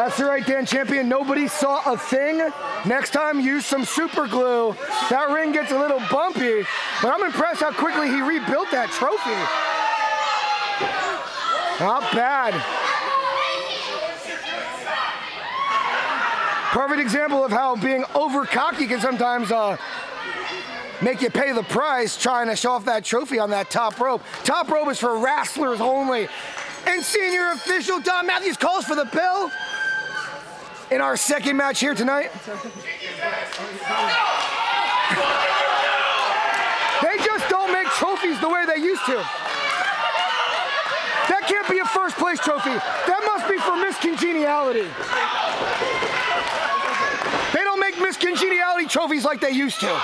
That's right, Dan Champion. Nobody saw a thing. Next time, use some super glue. That ring gets a little bumpy, but I'm impressed how quickly he rebuilt that trophy. Not bad. Perfect example of how being over cocky can sometimes make you pay the price trying to show off that trophy on that top rope. Top rope is for wrestlers only. And senior official Don Matthews calls for the bell in our second match here tonight. They just don't make trophies the way they used to. That can't be a first place trophy. That must be for Miss Congeniality. They don't make Miss Congeniality trophies like they used to.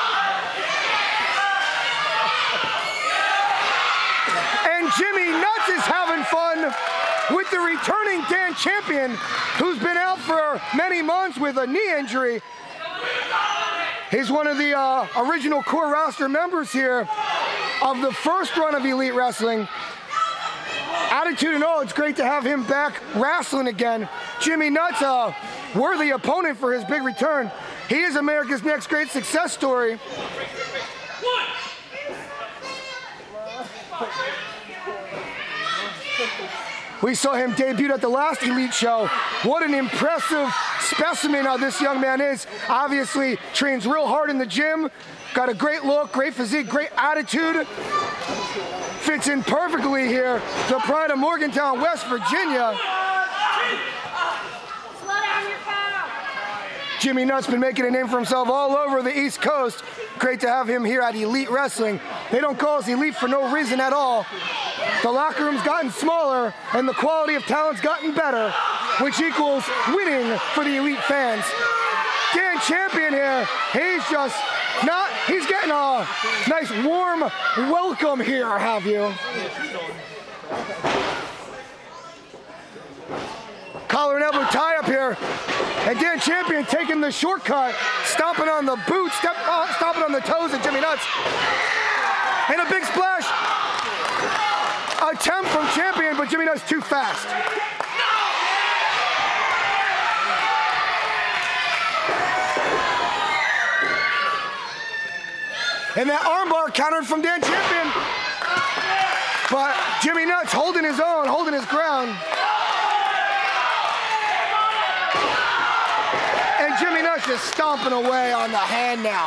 And Jimmy Nuts is having fun with the returning Dan Champion, who's been out for many months with a knee injury. He's one of the original core roster members here of the first run of Elite Wrestling. Attitude and all, it's great to have him back wrestling again. Jimmy Nuts, a worthy opponent for his big return. He is America's next great success story. We saw him debut at the last Elite show. What an impressive specimen this young man is. Obviously, trains real hard in the gym. Got a great look, great physique, great attitude. Fits in perfectly here. The pride of Morgantown, West Virginia. Jimmy Nuts been making a name for himself all over the East Coast. Great to have him here at Elite Wrestling. They don't call us Elite for no reason at all. The locker room's gotten smaller and the quality of talent's gotten better, which equals winning for the Elite fans. Dan Champion here, he's getting a nice warm welcome here, have you? Collar and elbow tie up here. And Dan Champion taking the shortcut, stomping on the boots, stomping on the toes of Jimmy Nuts. And a big splash. Attempt from Champion, but Jimmy Nuts too fast. And that armbar countered from Dan Champion. But Jimmy Nuts holding his own, holding his ground. And Jimmy Nuts just stomping away on the hand now.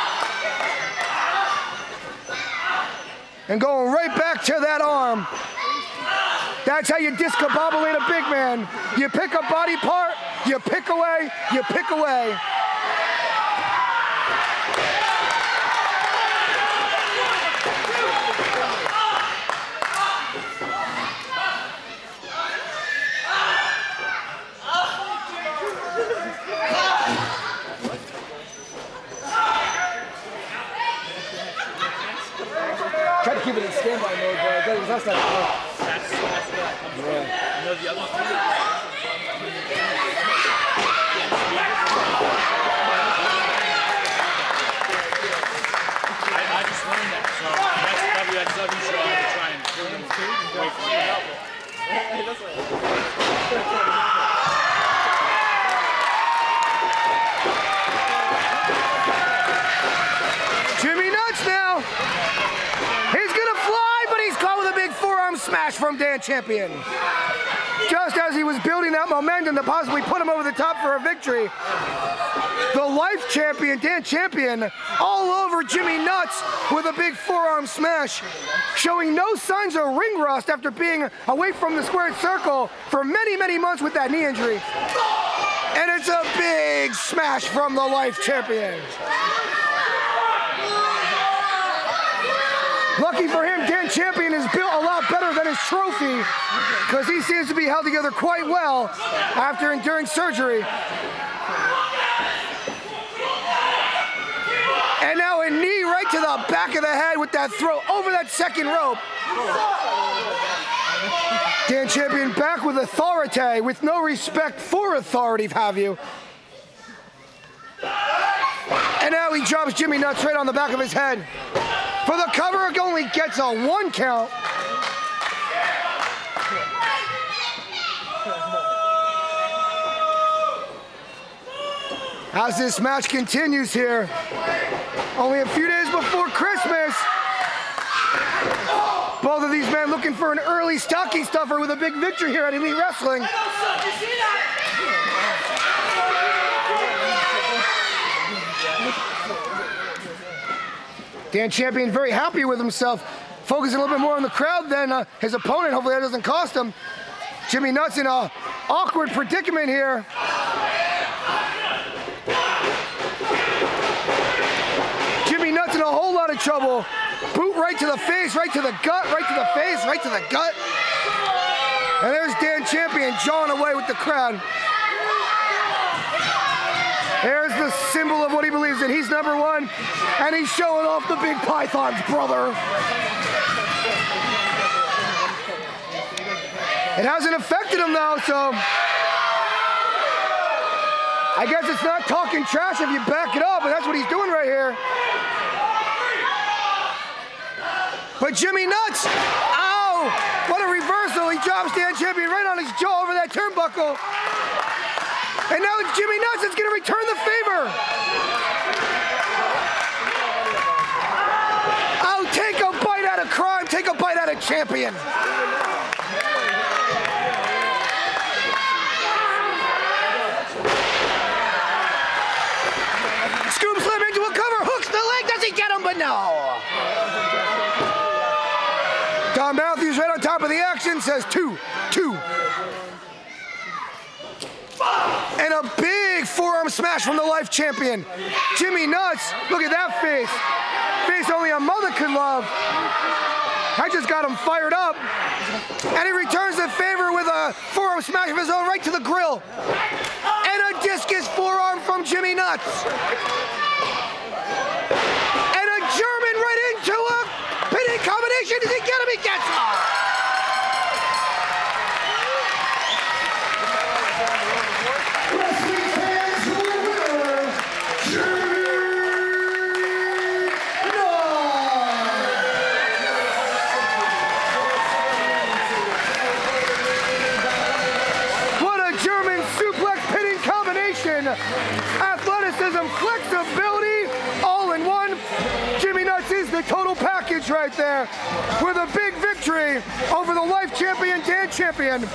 And going right back to that arm. That's how you discombobulate a big man. You pick a body part, you pick away, you pick away. Try to keep it in standby mode, but that's not good. That's where that comes from. You know the other thing? I just learned that, so that's WXW show. I have to try and pull them away from me. Jimmy Nuts now. He's gonna fly, but he's caught with a big forearm smash from Dan Champion. Just as he was building that momentum to possibly put him over the top for a victory, the Life Champion, Dan Champion, all over Jimmy Nuts with a big forearm smash, showing no signs of ring rust after being away from the squared circle for many, many months with that knee injury. And it's a big smash from the Life Champion. Lucky for him, Dan Champion is built a lot better than his trophy because he seems to be held together quite well after enduring surgery. And now a knee right to the back of the head with that throw over that second rope. Dan Champion back with authority, with no respect for authority, have you. And now he drops Jimmy Nuts right on the back of his head. For the cover, it only gets a 1 count. As this match continues here, only a few days before Christmas, both of these men looking for an early stocking stuffer with a big victory here at Elite Wrestling. Dan Champion very happy with himself, focusing a little bit more on the crowd than his opponent. Hopefully that doesn't cost him. Jimmy Nuts in an awkward predicament here. Jimmy Nuts in a whole lot of trouble. Boot right to the face, right to the gut, right to the face, right to the gut. And there's Dan Champion jawing away with the crowd. There's the symbol of what he believes in. He's number one, and he's showing off the big python's brother. It hasn't affected him though, so I guess it's not talking trash if you back it up, and that's what he's doing right here. But Jimmy Nuts, ow, what a reversal. He drops Dan Champion right on his jaw over that turnbuckle. And now it's Jimmy Nuts that's going to return the favor. Oh, take a bite out of crime, take a bite out of Champion. Scoop Slam into a cover, hooks the leg, does he get him? But no. Don Matthews right on top of the action says 2, 2. And a big forearm smash from the Life Champion. Jimmy Nuts, look at that face. Face only a mother could love. I just got him fired up. And he returns the favor with a forearm smash of his own right to the grill. And a discus forearm from Jimmy Nuts. And a German right into a pinning combination. Does he get him? He gets him. Athleticism, flexibility, all in one. Jimmy Nuts is the total package right there with a big victory over the Life Champion, Dan Champion.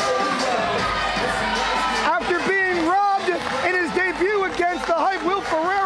After being robbed in his debut against the Hype Will Ferrell,